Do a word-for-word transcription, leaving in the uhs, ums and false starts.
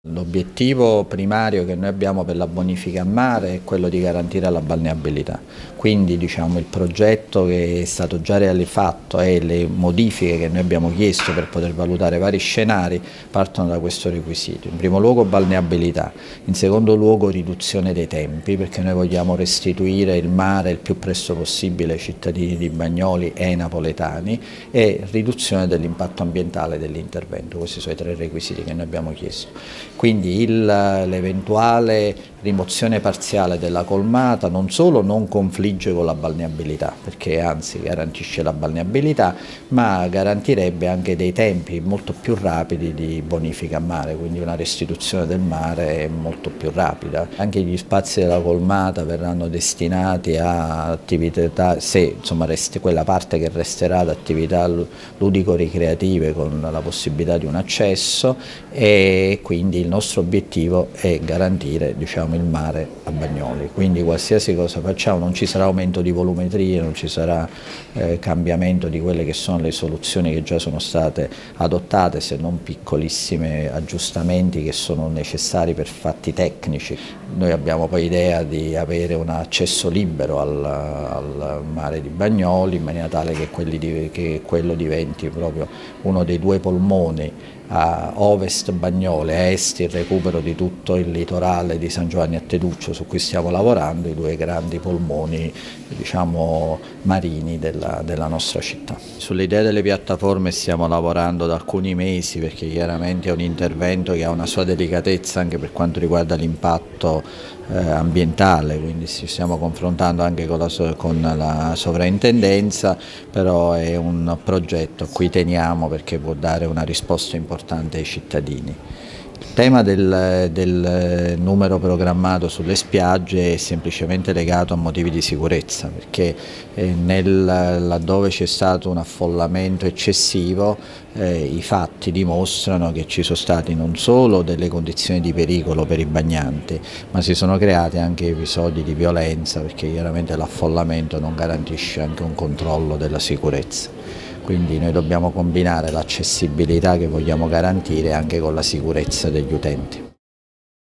L'obiettivo primario che noi abbiamo per la bonifica a mare è quello di garantire la balneabilità, quindi diciamo, il progetto che è stato già realizzato e le modifiche che noi abbiamo chiesto per poter valutare vari scenari partono da questo requisito. In primo luogo balneabilità, in secondo luogo riduzione dei tempi, perché noi vogliamo restituire il mare il più presto possibile ai cittadini di Bagnoli e ai napoletani, e riduzione dell'impatto ambientale dell'intervento. Questi sono i tre requisiti che noi abbiamo chiesto. Quindi l'eventuale rimozione parziale della colmata non solo non confligge con la balneabilità, perché anzi garantisce la balneabilità, ma garantirebbe anche dei tempi molto più rapidi di bonifica a mare, quindi una restituzione del mare molto più rapida. Anche gli spazi della colmata verranno destinati a attività, se insomma resti, quella parte che resterà ad attività ludico-ricreative con la possibilità di un accesso, e quindi il nostro obiettivo è garantire, diciamo, il mare a Bagnoli, quindi qualsiasi cosa facciamo non ci sarà aumento di volumetrie, non ci sarà eh, cambiamento di quelle che sono le soluzioni che già sono state adottate, se non piccolissimi aggiustamenti che sono necessari per fatti tecnici. Noi abbiamo poi idea di avere un accesso libero al, al mare di Bagnoli, in maniera tale che, quelli di, che quello diventi proprio uno dei due polmoni, a ovest Bagnoli, a est il recupero di tutto il litorale di San Giovanni a Teduccio, su cui stiamo lavorando, i due grandi polmoni, diciamo, marini della, della nostra città. Sull'idea delle piattaforme stiamo lavorando da alcuni mesi, perché chiaramente è un intervento che ha una sua delicatezza anche per quanto riguarda l'impatto eh, ambientale, quindi ci stiamo confrontando anche con la, con la sovrintendenza, però è un progetto a cui teniamo perché può dare una risposta importante ai cittadini. Il tema del, del numero programmato sulle spiagge è semplicemente legato a motivi di sicurezza, perché nel, laddove c'è stato un affollamento eccessivo eh, i fatti dimostrano che ci sono stati non solo delle condizioni di pericolo per i bagnanti, ma si sono creati anche episodi di violenza, perché chiaramente l'affollamento non garantisce anche un controllo della sicurezza. Quindi noi dobbiamo combinare l'accessibilità che vogliamo garantire anche con la sicurezza degli utenti.